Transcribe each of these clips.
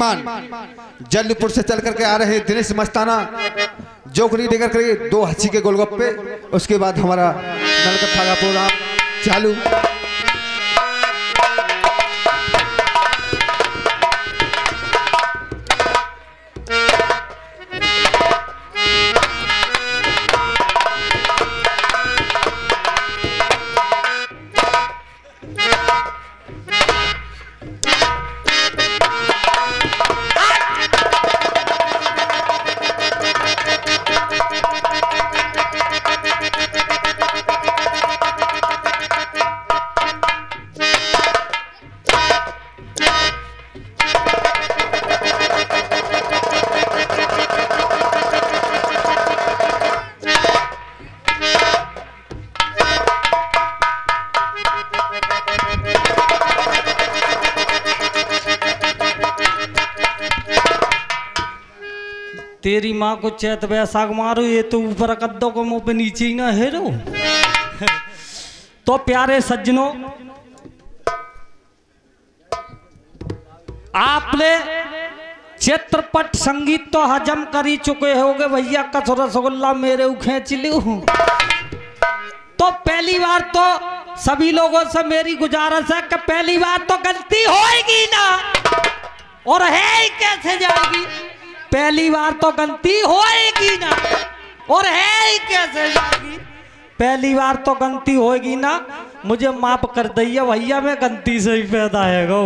जल्दीपुर से चल करके आ रहे दिनेश मस्ताना जोकरी लेकर के 2 हंसी के गोलगप्पे। उसके बाद हमारा नलकथा का प्रोग्राम चालू। तेरी माँ को चैत बैसाख मारो, ये तो ऊपर कद्दों को मुंह पे नीचे ही ना हेरो। तो प्यारे सज्जनों, आपने चित्रपट संगीत तो हजम कर ही चुके होगे भैया। कच रसगुल्ला मेरे खेच लो। तो पहली बार तो सभी लोगों से मेरी गुजारिश है कि पहली बार तो गलती होएगी ना, और है ही कैसे जाएगी। पहली बार तो गलती होएगी ना, और है ही कैसे जाएगी। पहली बार तो गलती होएगी ना, मुझे माफ कर दइए भैया, मैं गलती से ही पैदा है।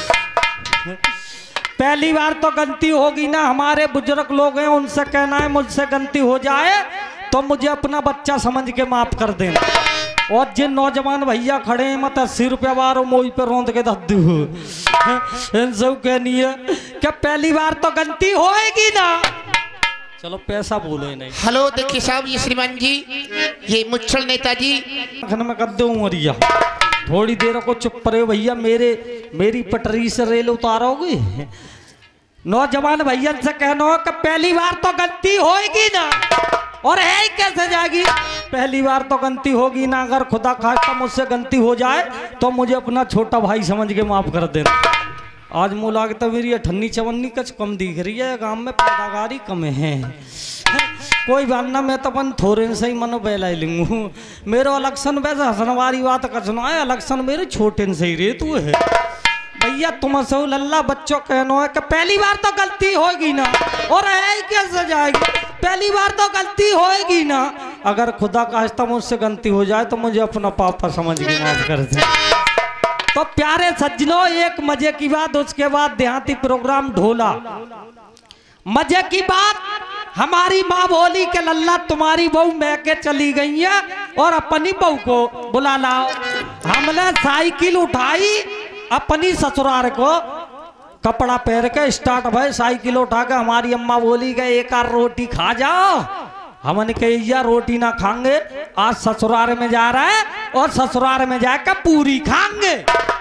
पहली बार तो गलती होगी ना। हमारे बुजुर्ग लोग हैं, उनसे कहना है मुझसे गलती हो जाए तो मुझे अपना बच्चा समझ के माफ कर देना। और जिन नौजवान भैया खड़े हैं मत 80 रुपया बार मोई पे रोंद के दद्दू इनसे कहनी है क्या पहली बार तो गलती होएगी ना। चलो पैसा बोलो नहीं। हेलो देखिए साहब, ये श्रीमान जी, ये मुच्छल नेताजी मैं कर दूं मरिया। थोड़ी देर को चुप रहे भैया, मेरी पटरी से रेल उतारोगे। नौजवान भैया से कहना कि पहली बार तो गलती होएगी ना, और है ही कैसे जाएगी। पहली बार तो गलती होगी ना, अगर खुदा खास्ता मुझसे गलती हो जाए तो मुझे अपना छोटा भाई समझ के माफ कर देना। आज मुँह लागता मेरी 58-54 कच कम दिख रही है, गांव में पैदावारी कम है। कोई बात ना, मैं तो अपन थोड़े से ही मनो बहला लूँ। मेरे इलेक्शन वैसे हंसन वाली बात का सुना है, इलेक्शन मेरे छोटे से ही रे तू है भैया। तुम सो लल्ला बच्चों कहना है कि पहली बार तो गलती होगी ना, और है ही कैसे जाएगी। पहली बार तो गलती होएगी ना, अगर खुदा का खास्ता मुझसे गलती हो जाए तो मुझे अपना पापा समझ के माफ कर दे। तो प्यारे सज्जनों, एक मजे की बात, उसके बाद देहाती प्रोग्राम ढोला। मजे की बात, हमारी माँ बोली के लल्ला तुम्हारी बहू मैं के चली गई है और अपनी बहू को बुला लाओ। हमने साइकिल उठाई, अपनी ससुराल को कपड़ा पहन के स्टार्ट भाई, साइकिल उठा के हमारी अम्मा बोली के एक आर रोटी खा जाओ। हमने कहा रोटी ना खाएंगे, आज ससुराल में जा रहा है और ससुराल में जाकर पूरी खाएंगे।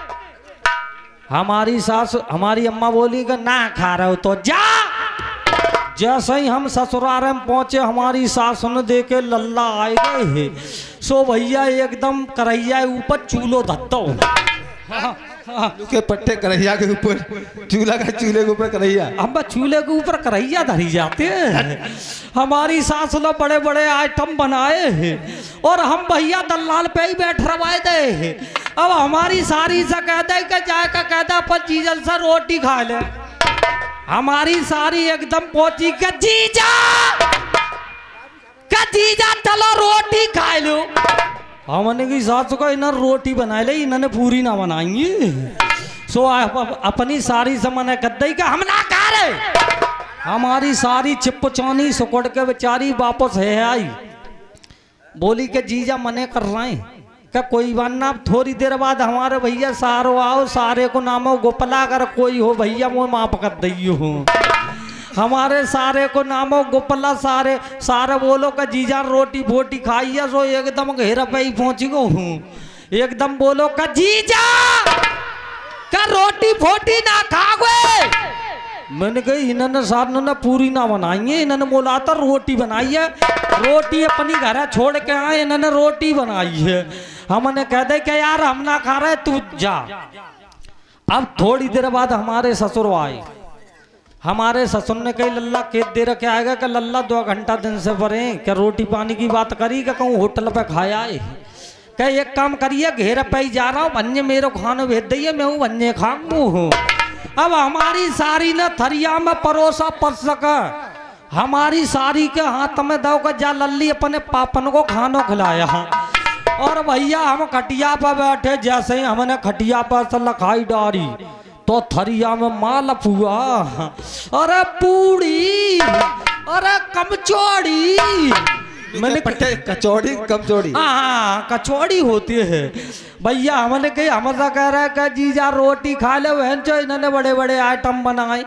हमारी सास हमारी अम्मा बोली कि ना खा रहे हो तो जा। जैसे ही हम ससुराल में पहुंचे, हमारी सास ने देखे लल्ला आए गए। सो भैया एकदम करैया ऊपर चूल्हो धत्तो के पट्टे करैया के ऊपर, चूल्हा का चूल्हे के ऊपर करैया। अब चूल्हे के ऊपर करैया धरी जाते हैं। हमारी सास ने बड़े बड़े आइटम बनाए हैं और हम भैया दलाल पे ही बैठ रवाए थे। अब हमारी सारी से कहते हैं कि जाए का कहता अपन चीजल से रोटी खा ले। हमारी सारी एकदम पहुंची के जीजा चलो रोटी खा लो। हमने की सास को इन्हें रोटी बना ले, इन्होंने पूरी ना बनाएंगे। सो अपनी सारी से मने कद्दई का हम ना खा रहे। हमारी सारी चिपचानी सुकड़ के बेचारी वापस है आई। बोली के जीजा मने कर रहे हैं क्या कोई बात ना। थोड़ी देर बाद हमारे भैया सारो आओ, सारे को नामो गोपला, अगर कोई हो भैया वो माफ कर दियो हो। हमारे सारे को नामो गोपला, सारे बोलो का जीजा रोटी फोटी खाइए। सो एकदम घेरा पे ही पहुंच गो हूँ। एकदम बोलो का जीजा का रोटी फोटी ना खाओगे। मैंने कही इन्होंने सारे ने पूरी ना बनाई है, इन्होंने बोला था रोटी बनाई है। रोटी अपनी घर छोड़ के आए, इन्होंने रोटी बनाई है। हमने कह दे कि यार हम ना खा रहे, तू जा। अब थोड़ी देर बाद हमारे ससुर आए। हमारे ससुर ने कही लल्ला के दे रखे आएगा कि लल्ला 2 घंटा दिन से भरे क्या रोटी पानी की बात करी क्या कहूँ होटल पे खाया है क्या एक काम करिए घेर पे ही जा रहा हूँ भन्ने मेरे खाने भेज दिए मैं हूँ भन्ने खाऊंगू। अब हमारी सारी ने थरिया में परोसा पर सका हमारी सारी के हाथ में दो का जा लल्ली अपने पापन को खानो खिलाया। और भैया हम खटिया पर बैठे जैसे ही हमने खटिया पर से लखाई डारी तो थरिया में माल पुआ अरे पूड़ी अरे कमचौड़ी मैंने कचौड़ी कमचौड़ी हाँ कचौड़ी होती है भैया। हमने कही हमसे कह रहा है कि जीजा रोटी खा ले बहन चो इन्होंने बड़े बड़े आइटम बनाए।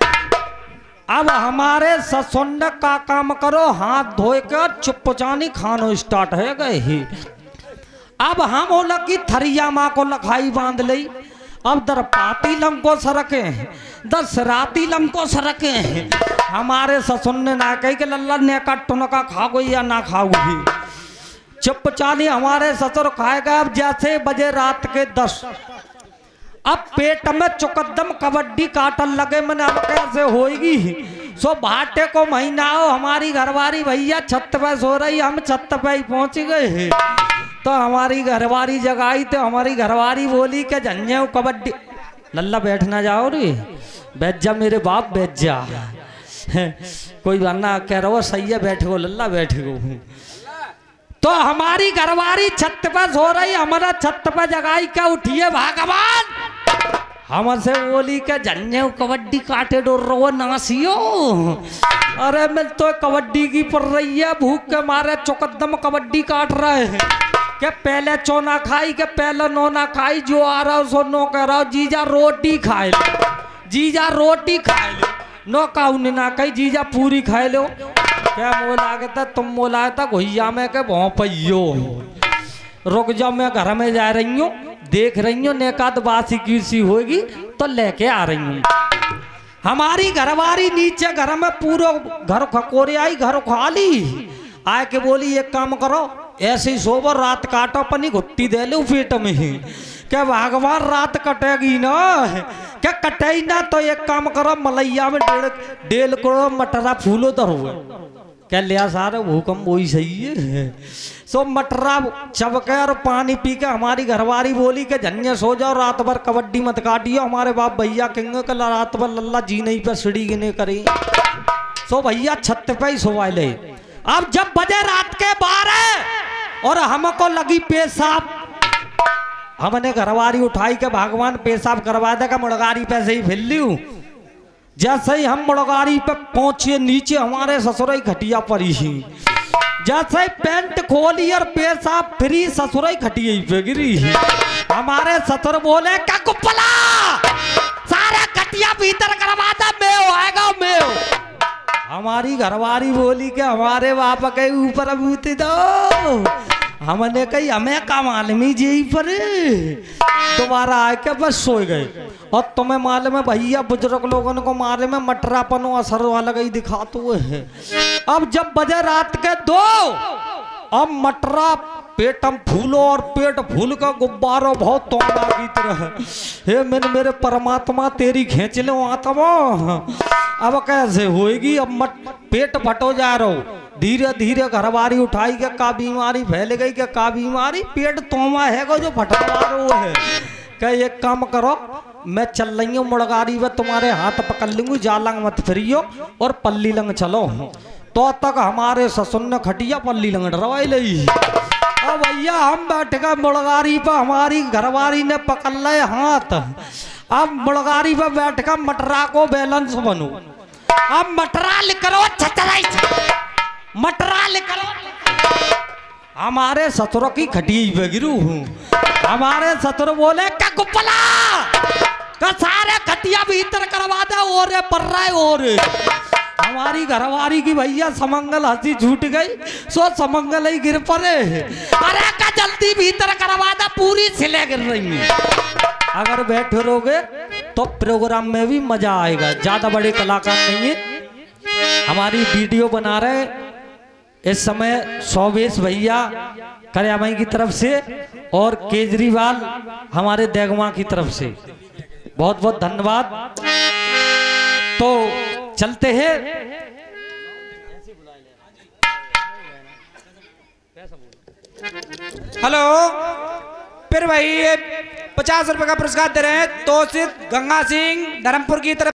अब हमारे ससुर ने का काम करो हाथ धोए कर चुपचानी खानो स्टार्ट है गए ही। अब हम हो लगी थरिया माँ को लखाई बांध ली। अब दरपाती लंको सरके दसराती लंको सरके हमारे ससुर ने ना कही कि लल्ला ने का खाओगी या ना खाओगी। चुपचानी हमारे ससुर खाएगा। अब जैसे बजे रात के 10 अब पेट में चुकदम कबड्डी काटन लगे मैंने अब कैसे होएगी। सो भाटे को महीना हो हमारी घरवारी भैया छत पे सो रही हम छत पे ही पहुंच गए। तो हमारी घरवारी जगाई तो हमारी घरवारी बोली कि झंझे कबड्डी लल्ला बैठ ना जाओ रे बैठ जा मेरे बाप बैठ जा कोई वरना कह रहा हो सही है बैठ गो लल्ला बैठ गो। तो हमारी घरवारी छत पर सो रही हमारा छत पर जगाई क्या उठिए भगवान हमसे बोली के झंझे कबड्डी काटे डोर रहो नासियो। अरे मैं तो कबड्डी की पड़ रही है भूख के मारे चौकदम कबड्डी काट रहे हैं के पहले चोना खाई के पहले नो ना खाई जो आ रहा सो नो कह रहा जीजा रोटी खाए लो जीजा रोटी खाए लो नो काऊ ना कही जीजा पूरी खाए लो। क्या मोला के था तुम मोला था घुइया में के भोंपइयो रुक जाओ मैं घर में जा रही हूँ देख रही हूँ नेकाद बासी कीसी होगी तो लेके आ रही हूँ। हमारी घरवारी नीचे घर में पूरा घर खकोरे आई घर खाली आए के बोली एक काम करो ऐसे ही सोबर रात काटो अपनी घुट्टी दे लो पेट में ही क्या भगवान रात कटेगी ना क्या कटे ना तो एक काम करो मलैया में 1.5 करोड़ मटरा फूलो धरो क्या लिया सारे भूकंप वही सही है। सो मटरा चबके और पानी पी के हमारी घरवारी बोली के झन्ने सो जाओ रात भर कबड्डी मत काटियो। हमारे बाप भैया कहेंगे कि रात भर लल्ला जी नहीं पे सीढ़ी गिने करी। सो भैया छत पे ही सोवा ले। अब जब बजे रात के 12 और हमको लगी पेशाब हमने घरवारी उठाई के भगवान पेशाब करवा देगा मुड़गारी पे से ही फिर लियू। जैसे ही हम मुड़गारी पे पहुंचे नीचे हमारे ससुराई खटिया पर ही जैसे ही पैंट खोली और पेशाब फ्री ससुराई खटिया पे गिरी। हमारे ससुर बोले क्या कुपला सारा खटिया भीतर करवा दे मैं आएगा मैं। हमारी घरवारी बोली कि हमारे बाप के ऊपर अबूती दो। हमने कही हमें का मालूम ही जी पर दोबारा आके बस सो गए। और तुम्हें मालूम है भैया बुजुर्ग लोगों को मारे में मटरापनो असर वाला गई दिखाते हुए है। अब जब बजे रात के 2 अब मटरा पेटम फूलो और पेट फूल का गुब्बारा बहुत तोड़ा की तरह हे मेरे परमात्मा तेरी खींच लो आत्मा। अब कैसे होएगी अब पेट फटो जा रहा धीरे धीरे घरवारी उठाई के का बीमारी फैल गई के का बीमारी पेट तोमा है जो फटवा रहा है। क्या एक काम करो मैं चल रही हूँ मुड़गारी में तुम्हारे हाथ पकड़ लूंगी जालंग मत फिरियो और पल्ली लंग चलो। तो तक हमारे ससुर ने खटिया पल्ली लंग डरवाई ली। अब भैया हम बैठ गए मुड़गारी पर हमारी घरवारी ने पकड़ ले हाथ। अब मुड़गारी पर बैठ कर मटरा को बैलेंस बनो। अब मटरा लिखो मटरा लिखो हमारे ससुर की खटिया पे गिरू हूँ। हमारे ससुर बोले क्या गुप्पला का सारे खटिया भीतर करवा दे और पर रहा है और हमारी घरवारी की भैया समंगल हंसी छूट गई। सो समंगल ही गिर पड़े। अरे का जल्दी भीतर करवा दे पूरी सिले गिर रही है। अगर बैठे रहोगे तो प्रोग्राम में भी मजा आएगा। ज्यादा बड़े कलाकार नहीं है हमारी वीडियो बना रहे इस समय सौवेश भैया करियामाई की तरफ से और केजरीवाल हमारे देगवा की तरफ से बहुत बहुत धन्यवाद। तो चलते हैं। हेलो, फिर भाई ये 50 रुपए का पुरस्कार दे रहे हैं तोसिफ गंगा सिंह धर्मपुर की तरफ